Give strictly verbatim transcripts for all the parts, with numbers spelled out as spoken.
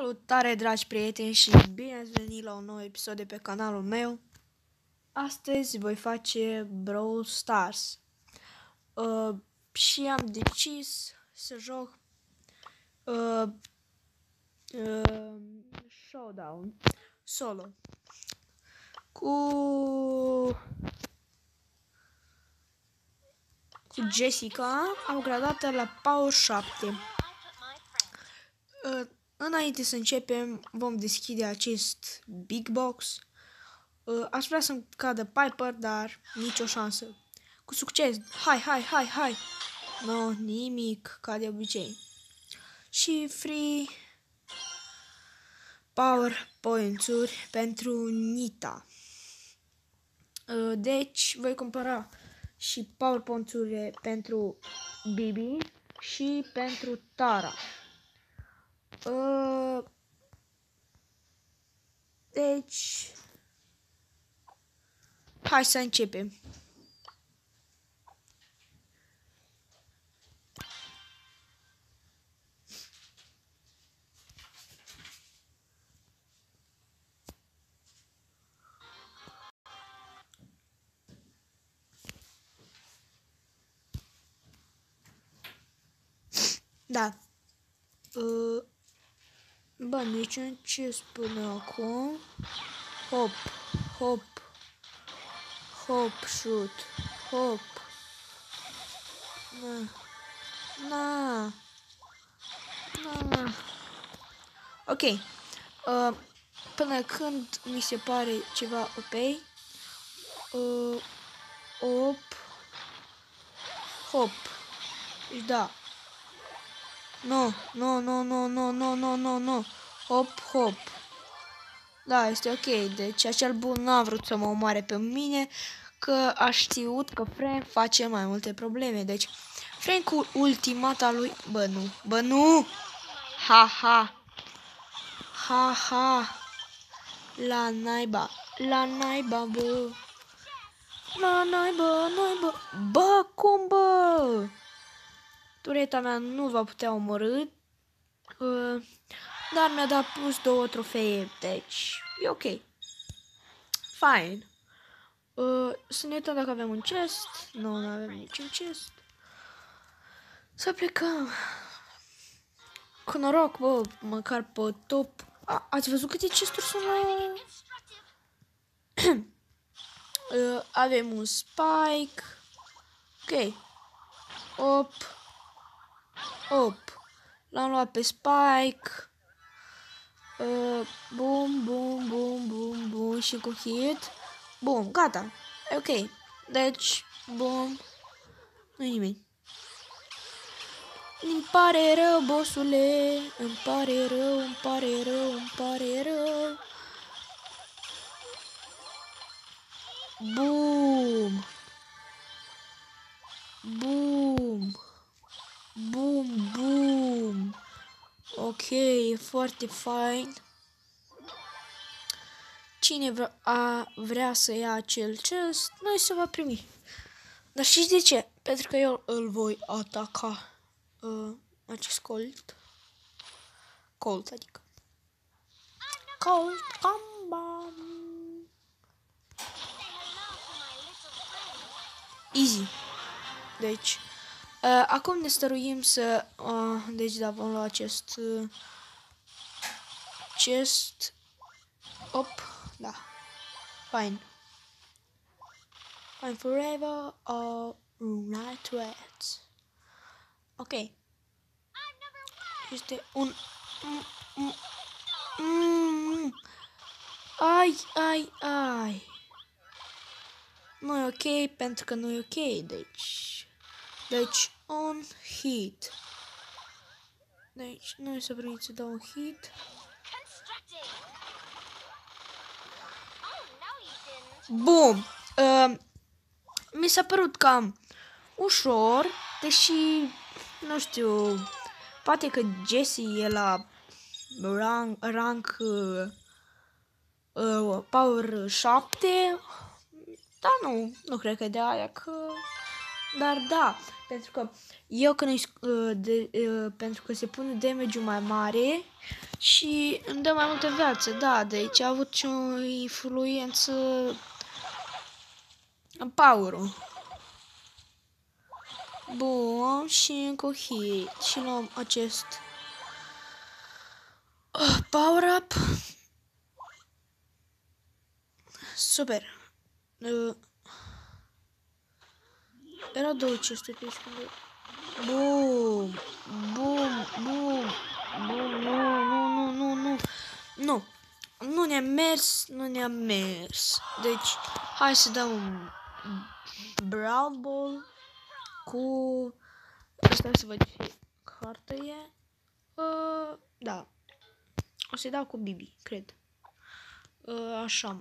Salutare, dragi prieteni, și bine ați venit la un nou episod de pe canalul meu. Astăzi voi face Brawl Stars uh, și am decis să joc uh, uh, Showdown solo cu cu Jessica, upgradată la Power șapte. Uh, Înainte să începem, vom deschide acest Big Box. Uh, aș vrea să-mi cadă Piper, dar nicio șansă. Cu succes! Hai, hai, hai, hai! No, nimic, ca de obicei. Și free Power Points-uri pentru Nita. Uh, deci, voi cumpăra și Power Points-uri pentru Bibi și pentru Tara. Uh, deci, hai să începem. Da. Uh, bă, nici în ce spune acum. Hop, hop, hop, shoot, hop. Na, na, na. Ok. Uh, până când mi se pare ceva ok. Uh, hop, hop. Deci da. No, no, no, no, no, no, no, no, no. Hop, hop. Da, este ok. Deci acel bun n-a vrut să mă omoare pe mine, că a știut că Frank face mai multe probleme. Deci Frank cu ultimata lui... Bă, nu. Bă, nu! Ha, ha. Ha, ha. La naiba. La naiba, bă. La naiba, naiba. Bă, cum, bă? Tureta mea nu va putea omorâ. Uh, dar mi-a dat plus două trofee. Deci, e ok. Fine. Uh, să ne uităm dacă avem un chest. Nu, nu avem niciun chest. Să plecăm. Cu noroc, bă, măcar pe top. A, ați văzut câte chesturi sunt la... uh, avem un Spike. Ok. Op. Op. L-am luat pe Spike. Uh, bum, bum, bum, bum, bum. Și cu hit. Bum, gata. Ok. Deci, bum. Nu-i nimic. Îmi pare rău, bossule. Îmi pare rău, îmi pare rău, îmi pare rău. Bum. Bum. Bum, bum. Ok, e foarte fain. Cine vrea, a, vrea să ia acel chest, noi se va primi. Dar știți de ce? Pentru că eu îl voi ataca. Uh, acest Colt. Colt, adică. Colt, bam, bam. Easy. Deci, uh, acum ne stăruim să... Uh, deci, da, vom lua acest... Uh, chest. Op, da. Fine. Fine forever or right reds. Ok. Este un... Mm, mm, mm, ai, ai, ai. Nu e ok pentru că nu e ok, deci... Deci, un hit. Deci, nu e să vrem să dau un hit. Bum! Uh, mi s-a părut cam ușor, deși, nu știu, poate că Jessie e la rank, rank uh, uh, Power șapte, dar nu, nu cred că de aia, că Dar da, pentru că eu când îi, uh, de, uh, pentru că se pune damage-ul mai mare și îmi dă mai multă viață, da, deci a avut și o influență în power-ul. Bun, și încă o hit și luăm acest uh, power-up. Super. Uh, Era două chesturi pe scundă. Bum, bum, bum, bum, nu, nu, nu, nu, nu, nu, nu ne-a mers, nu ne-a mers. Deci, hai să dăm un Brawl Ball cu, asta să văd ce cartă e. Uh, da, o să-i dau cu Bibi, cred. Uh, așa.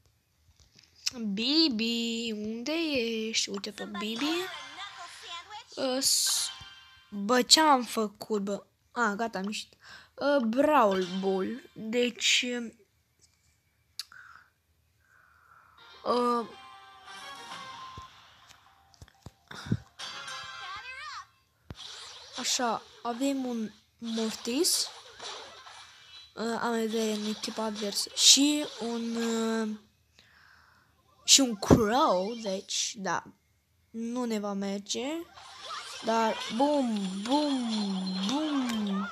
Bibi, unde ești? Uite pe Bibi. Uh, bă, ce-am făcut, bă? A, gata, am ieșit. Uh, Brawl Ball. Deci... Uh, așa, avem un Mortis. Uh, am vedere în echipa adversă. Și un... Uh, și un Crow, deci, da, nu ne va merge. Dar, bum, bum, bum.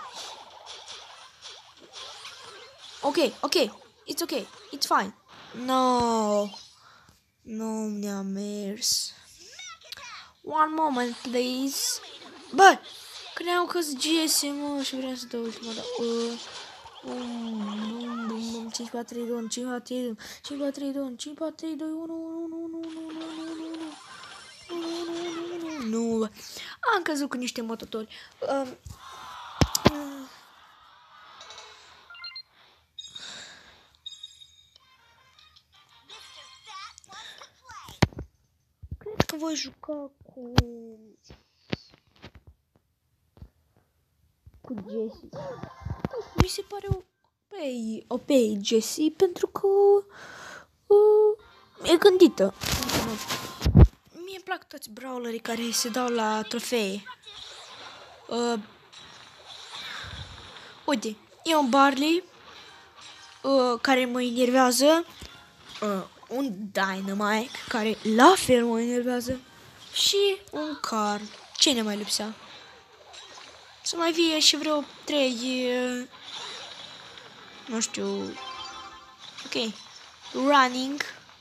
Ok, ok, it's ok, it's fine. No, nu ne-a mers. One moment, please. Bă, credeam că-s G S, mă, și vreau să dau ultima dată. Uh, bum, bum, bum, bum, cinci, patru, trei, doi, unu, cinci, patru, trei, doi, unu, cinci, patru, trei, doi, unu, cinci, patru, trei, doi, unu, unu, unu, unu, unu, unu. Nu, am căzut cu niște mototori. Uh, uh. Cred că voi juca cu cu Jessie. Mi se pare o pe o pe Jessie pentru că uh, e gândită. Mie îmi plac toți brawlerii care se dau la trofee. Uh, uite, e un Barley uh, care mă enervează. Uh, un Dynamite care la fel mă enervează. Și un Carl. Ce ne mai lipsea? Să mai fie și vreo trei... Uh, nu știu... Ok. Running.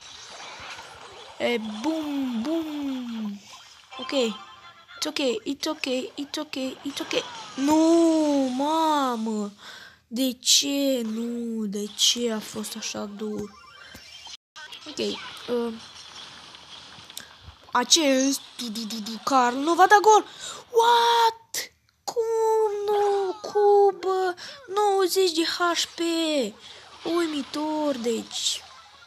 E, boom, boom. Ok. It's ok, it's ok, it's ok, it's ok. Nu, mamă. De ce? Nu, de ce a fost așa dur? Ok. Uh, acest Carl nu va da gol. What? Cum nu? Cum? nouăzeci de H P. Uimitor, deci.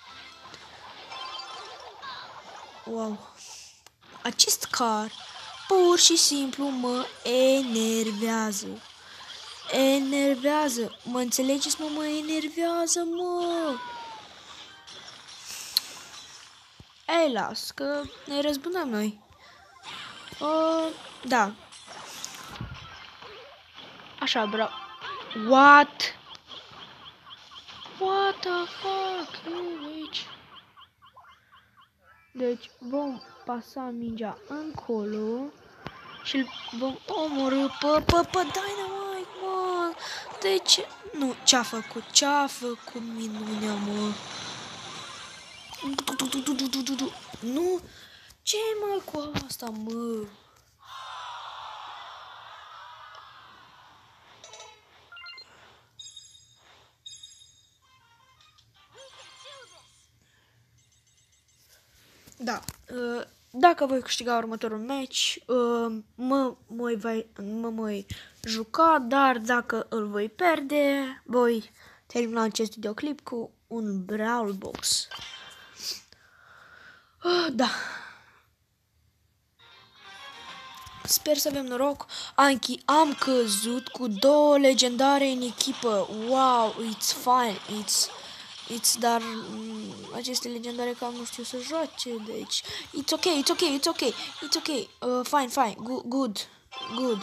Wow. Acest Carl pur și simplu mă enervează. Enervează. Mă înțelegeți, mă? Mă enervează, mă. Ei, las, că ne răzbunăm noi. Uh, da. Așa, bra. What? What the fuck? Deci, deci vom pasa mingea încolo și vom omorâ pe, pe, pe Dynamite, mă. Deci, nu, ce-a făcut? Ce-a făcut minunea, mă? Nu? Ce mă cu asta, mă? Da. Uh, dacă voi câștiga următorul match, uh, mă, mă, voi, mă voi juca, dar dacă îl voi pierde, voi termina acest videoclip cu un Brawl Box. Uh, da. Sper să avem noroc. Anchi, am căzut cu două legendare în echipă. Wow, it's fine. It's, It's, dar mm, aceste legendare cam nu știu să joace, deci... It's ok, it's ok, it's ok, it's ok. Uh, fine, fine, good, good, good.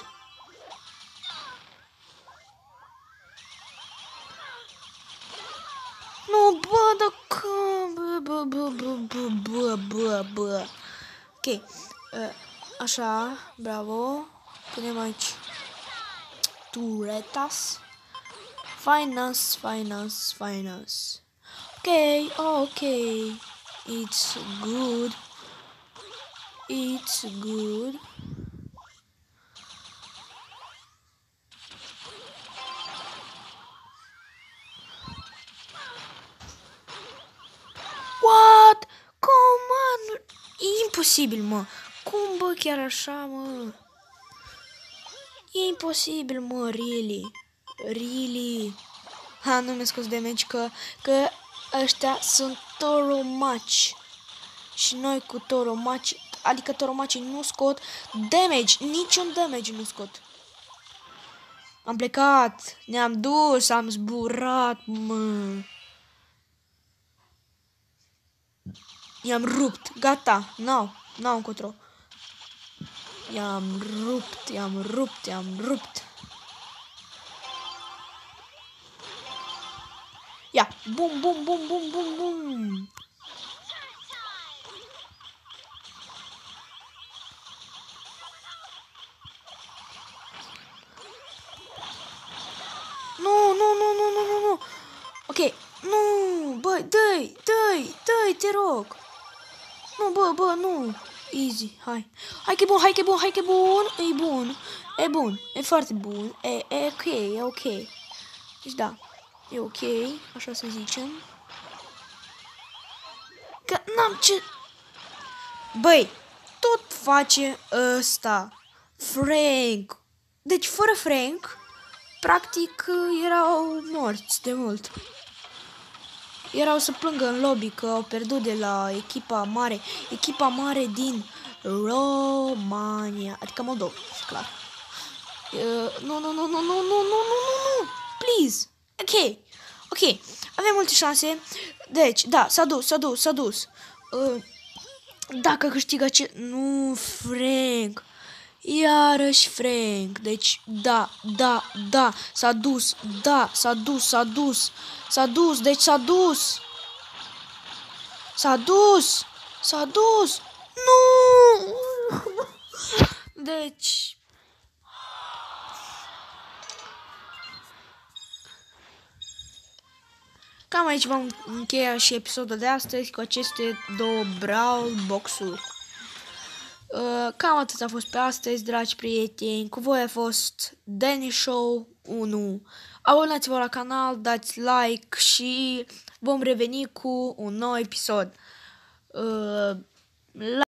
Nu, bă, dacă... Bă, bă, bă, bă, bă, bă, bă, bă. Ok, uh, așa, bravo. Punem aici turetas. Finance, finance, finance. Okay, okay. It's good. It's good. What? Cum, mă? E imposibil, mă. Cum, bă, chiar așa, mă? E imposibil, mă, really. Really. Ha, nu mi-a scos damage că, că ăștia sunt toromaci. Și noi cu toromaci, adică toromacii nu scot damage, niciun damage nu scot. Am plecat, ne-am dus, am zburat, mă. I-am rupt, gata, n-au, n-au încotro. I-am rupt, i-am rupt, i-am rupt. Ia, bum, bum, bum, bum, bum, bum. Nu, nu, nu, nu, nu, nu, nu. Ok, nu, bă, dă-i, dă-i, dă-i, te rog. Nu, bă, bă, nu. Easy, hai. Hai că e bun, hai că e bun, hai că e bun. E bun, e bun, e foarte bun. E, e ok, e ok. Deci da, e ok, așa să zicem. Că n-am ce... Băi, tot face ăsta. Frank. Deci fără Frank, practic erau morți de mult. Erau să plângă în lobby că au pierdut de la echipa mare. Echipa mare din România. Adică Moldova, clar. Uh, nu, nu, nu, nu, nu, nu, nu, nu, nu, nu. Please. Ok. Ok. Avem multe șanse. Deci, da, s-a dus, s-a dus, s-a dus. Uh, dacă câștigă ce... Nu, Frank. Iarăși Frank. Deci, da, da, da. S-a dus, da, s-a dus, s-a dus. S-a dus, deci s-a dus. S-a dus. S-a dus. Nu! Deci... Cam aici vom încheia și episodul de astăzi cu aceste două Brawl Box-uri. Uh, cam atât a fost pe astăzi, dragi prieteni. Cu voi a fost Danny Show unu. Abonați-vă la canal, dați like și vom reveni cu un nou episod. Uh,